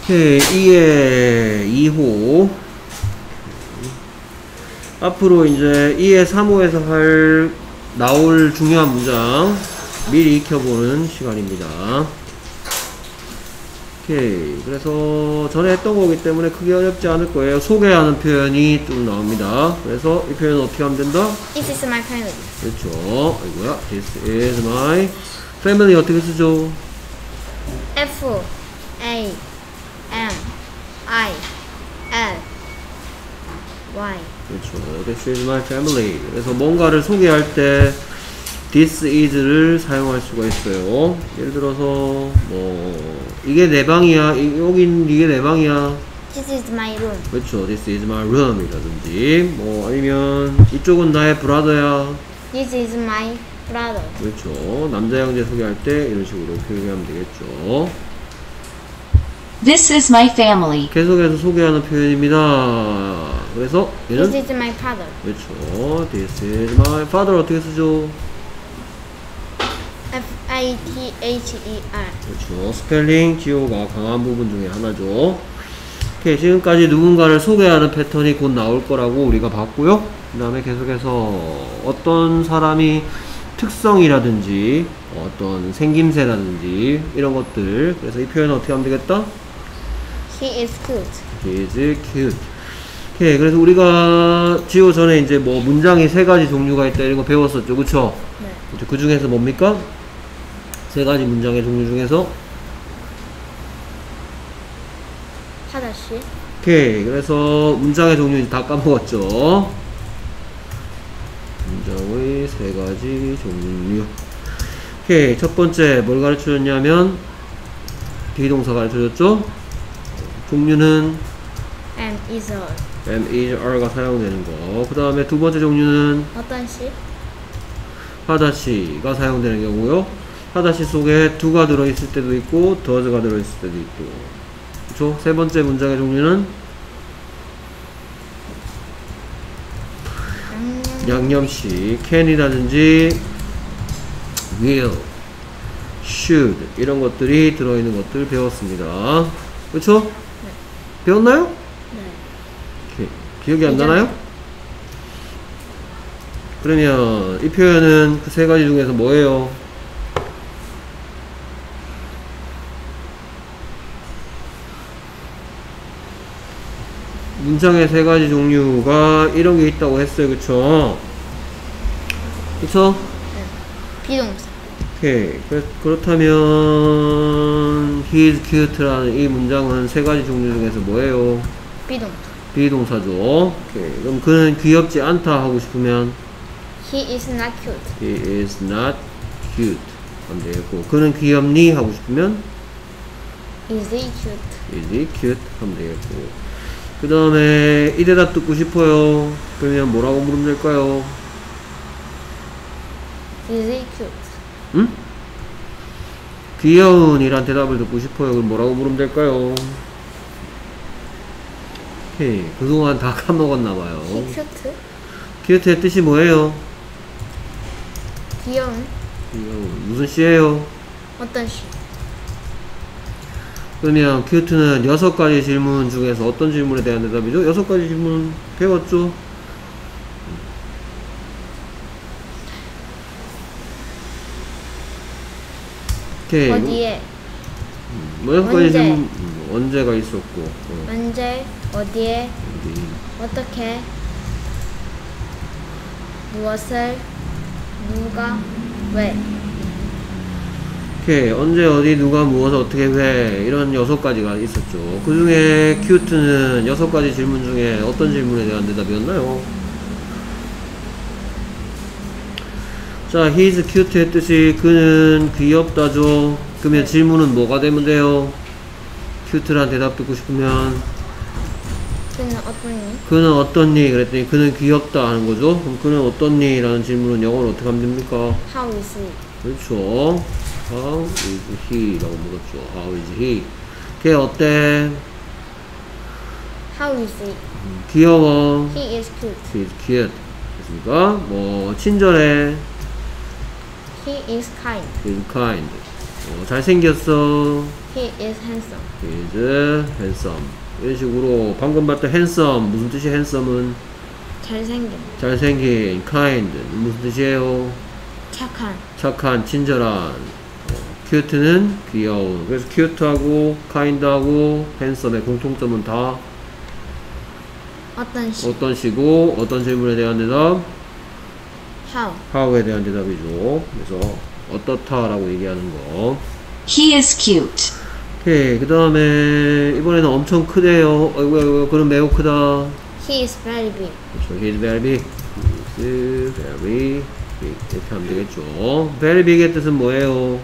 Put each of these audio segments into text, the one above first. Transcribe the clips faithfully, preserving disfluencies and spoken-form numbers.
오케이, 이의 이 호. 앞으로 이제 이의 삼 호에서 할, 나올 중요한 문장 미리 익혀보는 시간입니다. 오케이. 그래서 전에 했던 거기 때문에 크게 어렵지 않을 거예요. 소개하는 표현이 좀 나옵니다. 그래서 이 표현은 어떻게 하면 된다? This is my family. 그렇죠. 아이고야. This is my family 어떻게 쓰죠? F A M I L Y. 그렇죠. This is my family. 그래서 뭔가를 소개할 때 this is를 사용할 수가 있어요. 예를 들어서 뭐 이게 내 방이야. 이, 여긴 이게 내 방이야. This is my room. 그렇죠. This is my room 이라든지 뭐 아니면 이쪽은 나의 브라더야. This is my brother. 그렇죠. 남자 형제 소개할 때 이런 식으로 표현하면 되겠죠. This is my family. 계속해서 소개하는 표현입니다. 그래서 얘는 This is my father. 그렇죠. This is my father 어떻게 쓰죠? F A T H E R. 그렇죠. 스펠링 지오가 강한 부분 중에 하나죠. 오케이, 지금까지 누군가를 소개하는 패턴이 곧 나올 거라고 우리가 봤고요. 그 다음에 계속해서 어떤 사람이 특성이라든지 어떤 생김새라든지 이런 것들. 그래서 이 표현은 어떻게 하면 되겠다? He is cute. He is cute. 오케이, 그래서 우리가 지오 전에 이제 뭐 문장이 세 가지 종류가 있다 이런 거 배웠었죠. 그쵸? 네. 그 중에서 뭡니까? 세 가지 문장의 종류 중에서 하다시. 오케이, 그래서 문장의 종류 다 까먹었죠. 문장의 세 가지 종류. 오케이, 첫 번째 뭘 가르쳐줬냐면 비동사 가르쳐줬죠. 종류는 And is all. am, is, are가 사용되는 거. 그 다음에 두 번째 종류는 어떤 시? 하다시가 사용되는 경우요. 하다시 속에 do가 들어있을 때도 있고 does가 들어있을 때도 있고. 그쵸? 세 번째 문장의 종류는 양념. 양념식 can이라든지 will, should 이런 것들이 들어있는 것들 배웠습니다. 그쵸? 네. 배웠나요? 네. 오케이. 기억이 안 이제- 나나요? 그러면 이 표현은 그 세 가지 중에서 뭐예요? 문장의 세 가지 종류가 이런 게 있다고 했어요. 그쵸? 그쵸? 네. 비동사. 오케이. 그래, 그렇다면 he is cute라는 이 문장은 세 가지 종류 중에서 뭐예요? 비동사. 비동사죠. 오케이. 그럼 그는 귀엽지 않다 하고 싶으면 He is not cute. he is not cute 하면 되겠고, 그는 귀엽니 하고 싶으면 Is he cute? is he cute 하면 되겠고, 그 다음에 이 대답 듣고 싶어요. 그러면 뭐라고 물으면 될까요? Is he cute? 응? 귀여운 이란 대답을 듣고 싶어요. 그럼 뭐라고 물으면 될까요? 오케이. 그동안 다 까먹었나봐요. He cute? 큐트의 뜻이 뭐예요? 귀여운. 귀여운. 무슨 씨예요? 어떤 시? 그러면 큐트는 여섯 가지 질문 중에서 어떤 질문에 대한 대답이죠? 여섯 가지 질문 배웠죠? 오케이. 어디에? 뭐 여섯 가지 언제? 질문. 음, 언제가 있었고. 어, 언제? 어디에? 어디. 어떻게? 무엇을? 누가? 왜? 오케이. 언제 어디 누가 무엇을 어떻게 왜 이런 여섯 가지가 있었죠. 그 중에 큐트는 여섯 가지 질문 중에 어떤 질문에 대한 대답이었나요? 자, he is cute의 뜻이 그는 귀엽다죠. 그러면 질문은 뭐가 되면 돼요? 큐트란 대답 듣고 싶으면 그는 어떠니? 그는 어떻니? 그랬더니 그는 귀엽다 하는 거죠. 그럼 그는 어떻니? 라는 질문은 영어로 어떻게 하면 됩니까? How is he? 그렇죠. How is he? 라고 물었죠. How is he? 걔 어때? How is he? 귀여워. He is cute. He is cute. 됐습니까? 뭐 친절해. He is kind. He is kind. 어, 잘생겼어. He is handsome. He is handsome. 이런 식으로 방금 봤던 handsome 무슨 뜻이 handsome은 잘생긴. 잘생긴, kind 무슨 뜻이에요? 착한. 착한, 친절한. 어, cute는 귀여운. 그래서 cute하고 kind하고 handsome의 공통점은 다 어떤 시. 어떤 시고 어떤 질문에 대한 대답? How. how에 대한 대답이죠. 그래서 어떻다라고 얘기하는 거. He is cute. 오케이. 그 다음에 이번에는 엄청 크대요. 어이구, 어이구, 그럼 매우 크다. He is very big. 그렇죠. He is very big. He is very big. 이렇게 하면 되겠죠. Very big의 뜻은 뭐예요?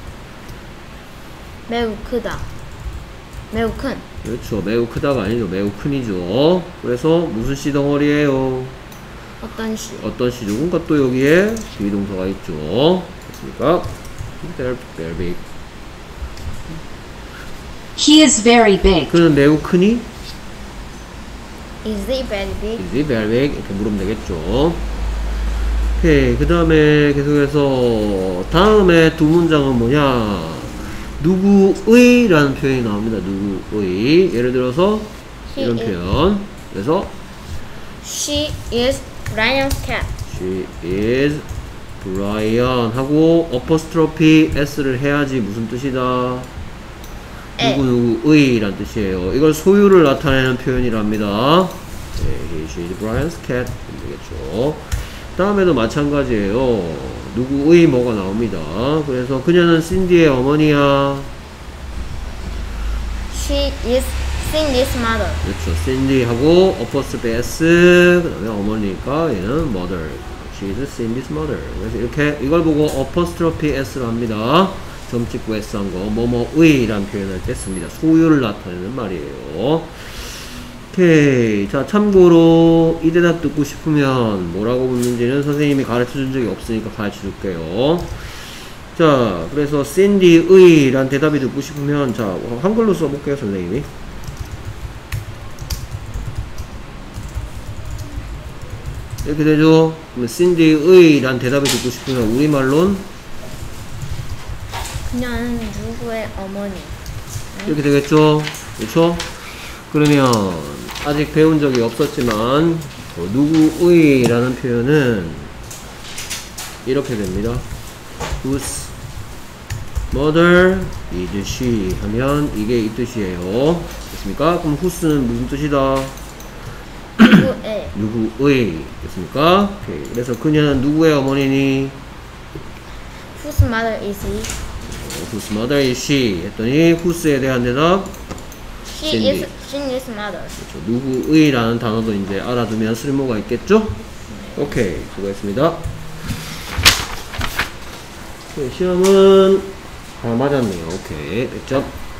매우 크다. 매우 큰. 그렇죠. 매우 크다가 아니죠. 매우 큰이죠. 그래서 무슨 시 덩어리예요? 어떤 시. 어떤 시죠? 그러니까 또 여기에 비동사가 있죠. 됐습니까? They're very big. He is very big. 그는 매우 크니? Is he very big? Is he very big? 이렇게 물으면 되겠죠. 오케이. 그 다음에 계속해서 다음에 두 문장은 뭐냐? 누구의 라는 표현이 나옵니다. 누구의. 예를 들어서 He 이런 is. 표현. 그래서 She is Brian's cat. She is Brian 하고 apostrophe s를 해야지 무슨 뜻이다? 에. 누구 누구의 란 뜻이에요. 이걸 소유를 나타내는 표현이랍니다. 네, he, she is Brian's cat 되겠죠. 다음에도 마찬가지예요. 누구의 뭐가 나옵니다. 그래서 그녀는 신디의 어머니야. She is Cindy's mother. 그렇죠. 신디하고 apostrophe s 그 다음에 어머니니까 얘는 mother. She is Cindy's mother. 그래서 이렇게 이걸 보고 apostrophe s를 합니다. 점 찍고 s 한 거 뭐뭐의 라는 표현을 때 씁니다. 소유를 나타내는 말이에요. 오케이. 자, 참고로 이 대답 듣고 싶으면 뭐라고 묻는지는 선생님이 가르쳐 준 적이 없으니까 가르쳐 줄게요. 자, 그래서 신디의 란 대답이 듣고 싶으면 자, 한글로 써볼게요, 선생님이. 이렇게 되죠? 그러면 신디의 란 대답이 듣고 싶으면 우리말론 그녀는 누구의 어머니? 이렇게 되겠죠? 그렇죠? 그러면 아직 배운 적이 없었지만 어, 누구의 라는 표현은 이렇게 됩니다. Whose mother is she 하면 이게 이 뜻이에요. 됐습니까? 그럼 whose는 무슨 뜻이다? 누구의. 누구의 됐습니까? 오케이. 그래서 그녀는 누구의 어머니니? Whose mother is he? Whose mother is she? 했더니 whose에 대한 대답 She Cindy. is Cindy's mother. 그렇죠. 누구의 라는 단어도 이제 알아두면 쓸모가 있겠죠? 오케이. 수고했습니다. 네, 시험은 다 맞았네요. 오케이. 백 점.